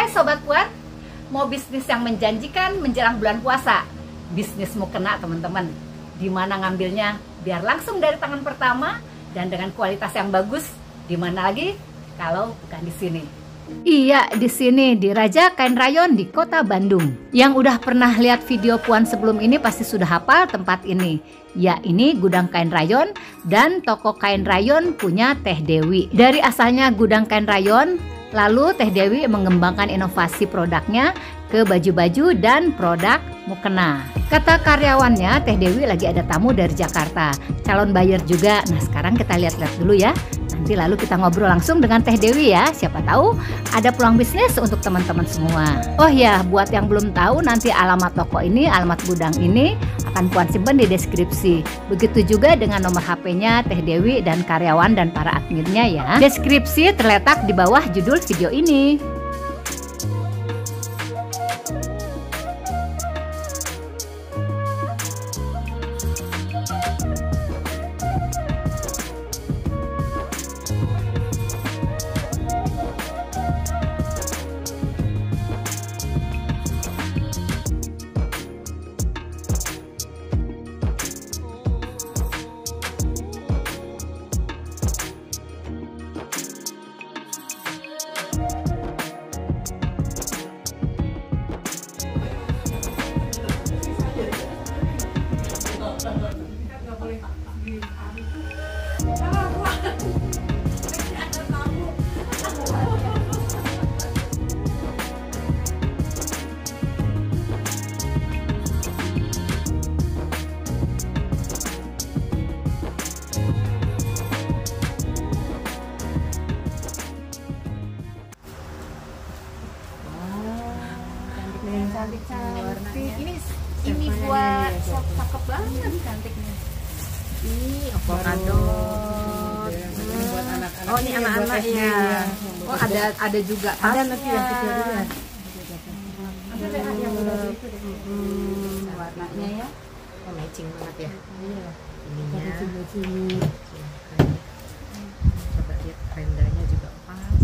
Hai Sobat Puan, mau bisnis yang menjanjikan menjelang bulan puasa? Bisnis mukena teman-teman. Dimana ngambilnya biar langsung dari tangan pertama dan dengan kualitas yang bagus? Dimana lagi kalau bukan di sini? Iya, di sini di Raja Kain Rayon di Kota Bandung. Yang udah pernah lihat video Puan sebelum ini pasti sudah hafal tempat ini. Ya, ini gudang kain rayon dan toko kain rayon punya Teh Dewi. Dari asalnya gudang kain rayon, lalu Teh Dewi mengembangkan inovasi produknya ke baju-baju dan produk mukena. Kata karyawannya, Teh Dewi lagi ada tamu dari Jakarta, calon buyer juga. Nah, sekarang kita lihat-lihat dulu ya. Nanti lalu kita ngobrol langsung dengan Teh Dewi ya. Siapa tahu ada peluang bisnis untuk teman-teman semua. Oh ya, buat yang belum tahu, nanti alamat toko ini, alamat gudang ini akan Puan simpan di deskripsi. Begitu juga dengan nomor HP-nya Teh Dewi dan karyawan dan para adminnya ya. Deskripsi terletak di bawah judul video ini. Cantik-cantik. Ini buat cakep banget cantiknya. Ini avocado. Buat anak-anak. Oh, ini anak-anak ya. Oh, ada juga. Ada nanti yang kecil juga. Ada yang warnanya ya. Oh, matching banget ya. Iya. Ininya. Matching. Coba lihat rendanya juga pas.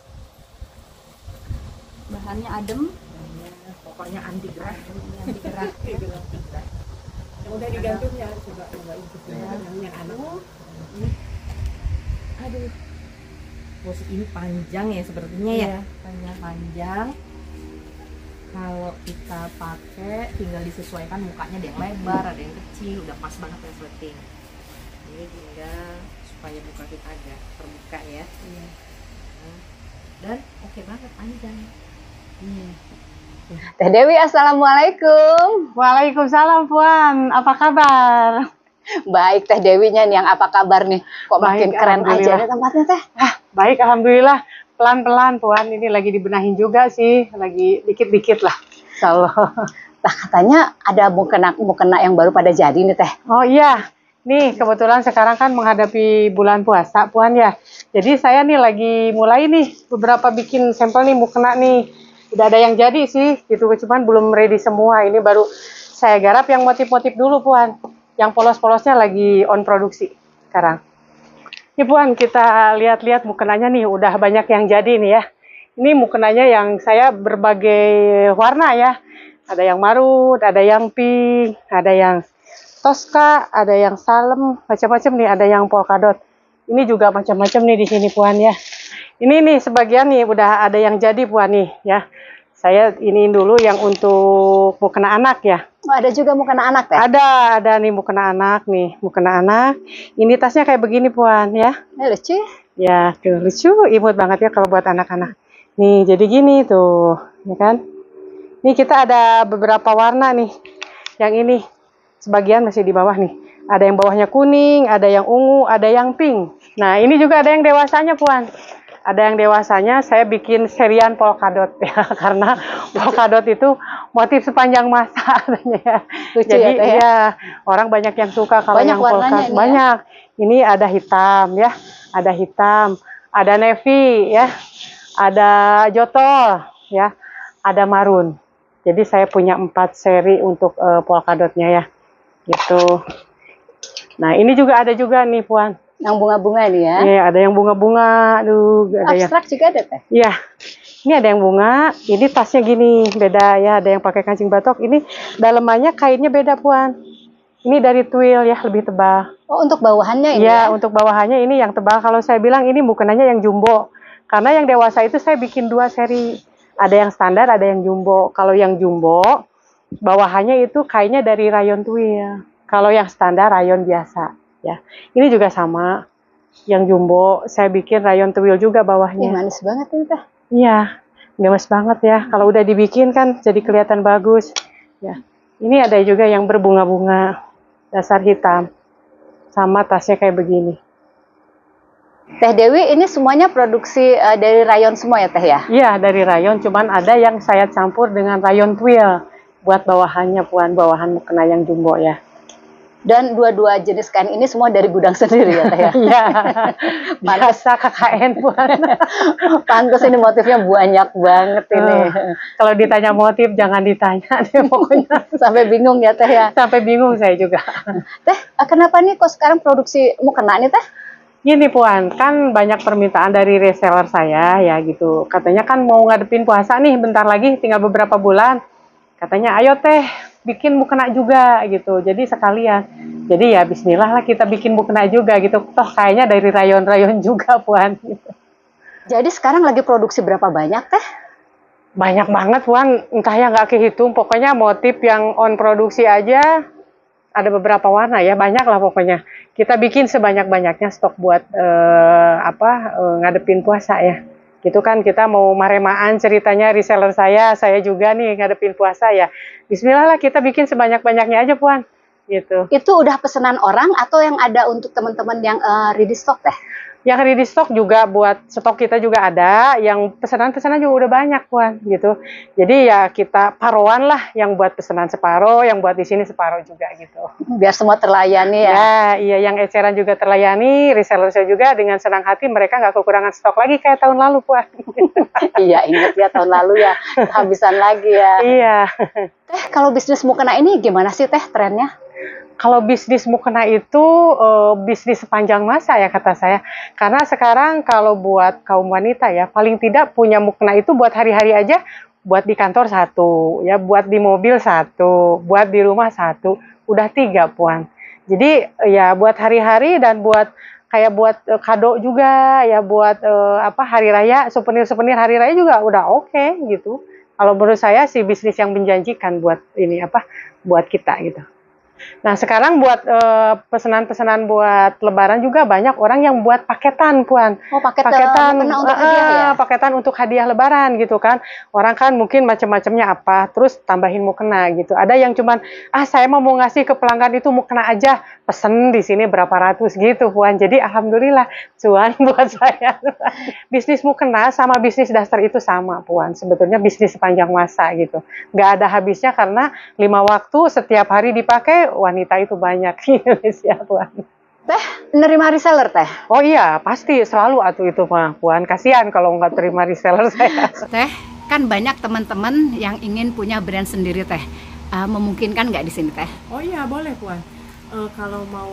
Bahannya adem. Pokoknya anti gerak. Anti gerak. Yang udah digantung ya coba yang anak. Aduh. Bos ini panjang ya sepertinya ya. Panjang. Kalau kita pakai tinggal disesuaikan mukanya, ada yang lebar, ada yang kecil, udah pas banget ya setting. Ini tinggal supaya muka kita agak terbuka ya. Dan oke banget panjang. Teh Dewi, assalamualaikum. Waalaikumsalam Puan, apa kabar? Baik, Teh Dewinya nih, yang apa kabar nih? Kok makin Baik, keren aja alhamdulillah. nih tempatnya Teh? Baik, alhamdulillah. Pelan-pelan Puan, ini lagi dibenahin juga sih, lagi dikit-dikit lah. Insyaallah. Nah, katanya ada mukena yang baru pada jadi nih Teh. Oh iya, nih kebetulan sekarang kan menghadapi bulan puasa Puan ya. Jadi saya nih lagi mulai nih beberapa bikin sampel nih mukena nih. Udah ada yang jadi sih, gitu. Cuman belum ready semua. Ini baru saya garap yang motif-motif dulu Puan. Yang polos-polosnya lagi on produksi sekarang. Ini Puan, kita lihat-lihat mukenanya nih, udah banyak yang jadi nih ya. Ini mukenanya yang saya berbagai warna ya. Ada yang marun, ada yang pink, ada yang toska, ada yang salem, macam-macam nih, ada yang polkadot. Ini juga macam-macam nih di sini Puan ya. Ini nih sebagian nih udah ada yang jadi Puan nih ya. Saya ini dulu yang untuk mukena anak ya. Oh, ada juga mukena anak Teh? Ada nih mukena anak nih, mukena anak. Ini tasnya kayak begini Puan ya. Lucu. Ya, tuh lucu, imut banget ya kalau buat anak-anak. Nih, jadi gini tuh, ya kan? Nih kita ada beberapa warna nih. Yang ini sebagian masih di bawah nih. Ada yang bawahnya kuning, ada yang ungu, ada yang pink. Nah, ini juga ada yang dewasanya Puan. Ada yang dewasanya saya bikin serian polkadot ya, karena polkadot itu motif sepanjang masa ya. Lucu. Jadi ya, Teh, ya orang banyak yang suka kalau banyak yang warnanya polkadot banyak. Ini ada hitam ya, ada hitam, ada navy ya, ada jotol ya, ada marun. Jadi saya punya 4 seri untuk polkadotnya ya, gitu. Nah ini juga ada juga nih Puan. Yang bunga-bunga ini ya. Iya, ada yang bunga-bunga, aduh, ada yang Abstrak juga ada Teh? iya. Ini ada yang bunga, ini tasnya gini, beda ya, ada yang pakai kancing batok. Ini dalemannya kainnya beda, Puan. Ini dari twill ya, lebih tebal. Oh, untuk bawahannya ini Iya, ya? untuk bawahannya ini yang tebal. Kalau saya bilang ini mukenanya yang jumbo. Karena yang dewasa itu saya bikin 2 seri. Ada yang standar, ada yang jumbo. Kalau yang jumbo, bawahannya itu kainnya dari rayon twill. Kalau yang standar rayon biasa ya. Ini juga sama. Yang jumbo saya bikin rayon twill juga bawahnya. Manis banget ini teh. Iya, gemes banget ya. Kalau udah dibikin kan jadi kelihatan bagus. Ya, ini ada juga yang berbunga-bunga, dasar hitam, sama tasnya kayak begini. Teh Dewi, ini semuanya produksi dari rayon semua ya Teh ya? Iya, dari rayon. Cuman ada yang saya campur dengan rayon twill buat bawahannya, Puan, bawahan mukena yang jumbo ya. Dan dua-dua jenis kain ini semua dari gudang sendiri ya Teh ya? Iya, biasa KKN, Puan. Pantes ini motifnya banyak banget ini. Kalau ditanya motif jangan ditanya deh pokoknya. Sampai bingung ya Teh ya? Sampai bingung saya juga. Teh, kenapa nih kok sekarang produksi mukena nih Teh? Gini Puan, kan banyak permintaan dari reseller saya ya gitu. Katanya kan mau ngadepin puasa nih, bentar lagi tinggal beberapa bulan. Katanya ayo Teh, bikin mukena juga gitu. Jadi sekalian. Jadi ya bismillah lah kita bikin mukena juga gitu. Toh kayaknya dari rayon-rayon juga Puan. Gitu. Jadi sekarang lagi produksi berapa banyak Teh? Banyak banget Puan, entah ya nggak kehitung. Pokoknya motif yang on produksi aja ada beberapa warna ya, banyak lah pokoknya. Kita bikin sebanyak-banyaknya stok buat ngadepin puasa ya. Gitu kan kita mau maremaan ceritanya reseller saya juga nih ngadepin puasa ya. Bismillah lah kita bikin sebanyak-banyaknya aja Puan. Gitu. Itu udah pesanan orang atau yang ada untuk teman-teman yang ready stock Teh? Yang ready stock juga buat stok kita juga ada, yang pesanan-pesanan juga udah banyak Puan gitu. Jadi ya kita paruan lah, yang buat pesanan separuh, yang buat di sini separuh juga gitu. Biar semua terlayani ya. Ya, iya yang eceran juga terlayani, reseller saya juga dengan senang hati mereka nggak kekurangan stok lagi kayak tahun lalu Puan. Iya ingat ya tahun lalu ya, kehabisan lagi ya. Iya. Teh kalau bisnis mukena ini gimana sih Teh trennya? Kalau bisnis mukena itu bisnis sepanjang masa ya kata saya. Karena sekarang kalau buat kaum wanita ya, paling tidak punya mukena itu buat hari-hari aja, buat di kantor 1, ya buat di mobil 1, buat di rumah 1, udah 3 Puan. Jadi ya buat hari-hari dan buat kayak buat kado juga, ya buat hari raya, souvenir-souvenir hari raya juga udah oke gitu. Kalau menurut saya sih bisnis yang menjanjikan buat ini buat kita gitu. Nah sekarang buat pesanan-pesanan buat lebaran juga banyak orang yang buat paketan Puan. Oh paketan untuk hadiah ya? Paketan untuk hadiah lebaran gitu kan. Orang kan mungkin macam-macamnya apa, terus tambahin mukena gitu. Ada yang cuman saya mau ngasih ke pelanggan itu mukena aja, pesen di sini berapa ratus gitu Puan. Jadi alhamdulillah cuan buat saya. Bisnis mukena sama bisnis daster itu sama Puan. Sebetulnya bisnis sepanjang masa gitu. Nggak ada habisnya karena 5 waktu setiap hari dipakai. Wanita itu banyak di Indonesia Puan. Teh nerima reseller Teh? Oh iya pasti selalu itu mah Puan. Kasihan kalau nggak terima reseller saya. Teh kan banyak teman-teman yang ingin punya brand sendiri Teh. Memungkinkan nggak di sini Teh? Oh iya boleh Puan. Kalau mau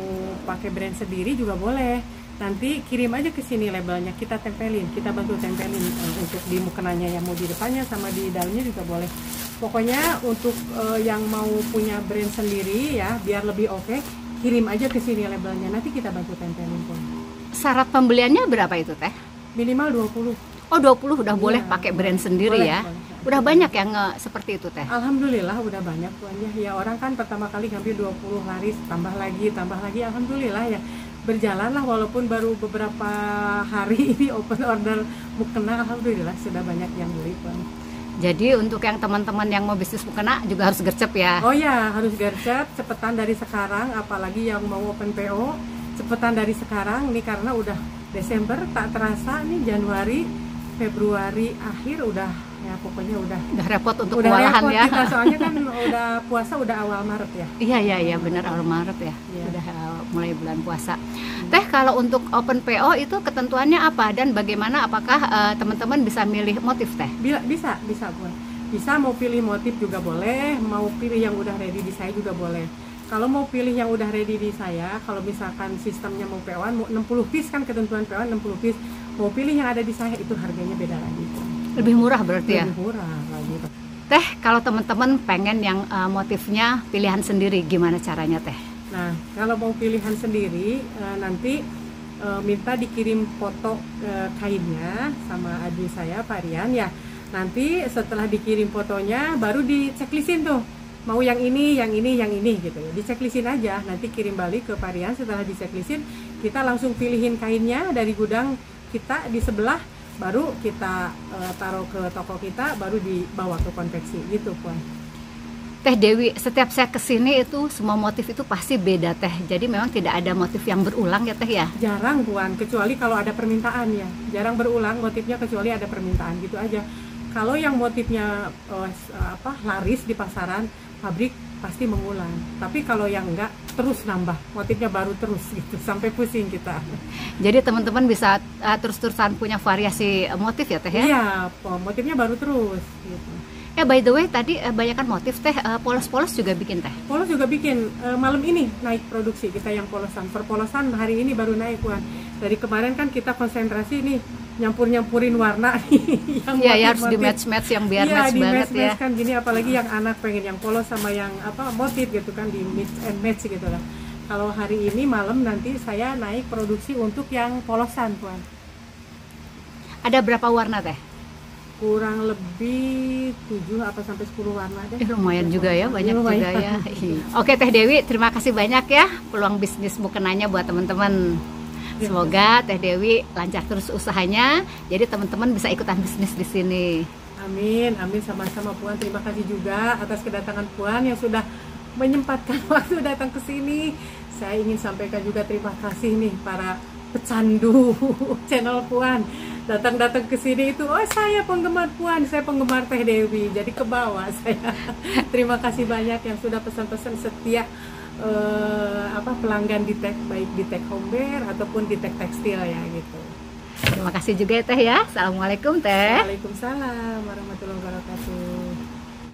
pakai brand sendiri juga boleh. Nanti kirim aja ke sini labelnya, kita tempelin, kita bantu tempelin untuk di mukenanya yang mau di depannya sama di dalamnya juga boleh. Pokoknya untuk yang mau punya brand sendiri ya, biar lebih oke, kirim aja ke sini labelnya, nanti kita bantu tempelin Puan. Syarat pembeliannya berapa itu Teh? Minimal 20. Oh 20 udah boleh pakai brand sendiri boleh, ya? boleh. Udah banyak yang seperti itu Teh? Alhamdulillah udah banyak Puan ya. Orang kan pertama kali ngambil 20 laris, tambah lagi, alhamdulillah ya. Berjalanlah walaupun baru beberapa hari ini open order mukena, alhamdulillah sudah banyak yang beli Puan. Jadi untuk yang teman-teman yang mau bisnis mukena juga harus gercep ya? Oh ya harus gercep, cepetan dari sekarang, apalagi yang mau open PO cepetan dari sekarang nih karena udah Desember tak terasa nih Januari, Februari akhir udah ya pokoknya udah repot untuk udah kewalahan repot ya. Kita, soalnya kan udah puasa udah awal Maret ya. Iya benar awal Maret ya. Iya. Udah mulai bulan puasa. Teh kalau untuk open PO itu ketentuannya apa dan bagaimana, apakah teman-teman bisa milih motif Teh? Bisa Puan. Bisa mau pilih motif juga boleh, mau pilih yang udah ready di saya juga boleh. Kalau mau pilih yang udah ready di saya, kalau misalkan sistemnya mau PO-an, mau 60 piece kan ketentuan PO-an 60 piece. Mau pilih yang ada di saya itu harganya beda lagi. Lebih murah berarti ya? Lebih murah lagi. Teh, kalau teman-teman pengen yang motifnya pilihan sendiri, gimana caranya Teh? Nah, kalau mau pilihan sendiri, nanti minta dikirim foto kainnya sama adik saya, Pak Rian ya. Nanti setelah dikirim fotonya, baru diceklisin tuh. Mau yang ini gitu ya. Diceklisin aja, nanti kirim balik ke Pak Rian. Setelah diceklisin, kita langsung pilihin kainnya dari gudang kita di sebelah, baru kita taruh ke toko kita, baru dibawa ke konveksi gitu Puan. Teh Dewi, setiap saya kesini itu semua motif itu pasti beda Teh. Jadi memang tidak ada motif yang berulang ya Teh ya? Jarang Puan, kecuali kalau ada permintaan ya. Jarang berulang motifnya kecuali ada permintaan gitu aja. Kalau yang motifnya laris di pasaran, pabrik pasti mengulang. Tapi kalau yang enggak, terus nambah, motifnya baru terus gitu, sampai pusing kita. Jadi teman-teman bisa terus-terusan punya variasi motif ya Teh ya? Iya, motifnya baru terus gitu. By the way, tadi banyakan motif Teh, polos-polos juga bikin Teh? Polos juga bikin, malam ini naik produksi kita yang polosan. Perpolosan hari ini baru naik Puan. Dari kemarin kan kita konsentrasi nih, nyampur-nyampurin warna nih. Iya, harus di match-match yang biar match banget ya. Kan gini, apalagi yang anak pengen yang polos sama yang motif gitu kan, di mix and match gitu lah. Kalau hari ini malam nanti saya naik produksi untuk yang polosan Puan. Ada berapa warna Teh? Kurang lebih 7 sampai 10 warna deh. Lumayan juga ya, banyak juga ya. Oke Teh Dewi, terima kasih banyak ya peluang bisnis mukenanya buat teman-teman. Semoga Teh Dewi lancar terus usahanya, jadi teman-teman bisa ikutan bisnis di sini. Amin, amin, sama-sama Puan. Terima kasih juga atas kedatangan Puan yang sudah menyempatkan waktu datang ke sini. Saya ingin sampaikan juga terima kasih nih para pecandu channel Puan. Datang-datang ke sini itu, oh saya penggemar Puan, saya penggemar Teh Dewi, jadi ke bawah saya. Terima kasih banyak yang sudah pesan-pesan setia pelanggan di Tech, baik di Tech Homeware ataupun di Tech Tekstil ya gitu. Terima kasih juga ya Teh ya. Assalamualaikum Teh. Waalaikumsalam warahmatullahi wabarakatuh.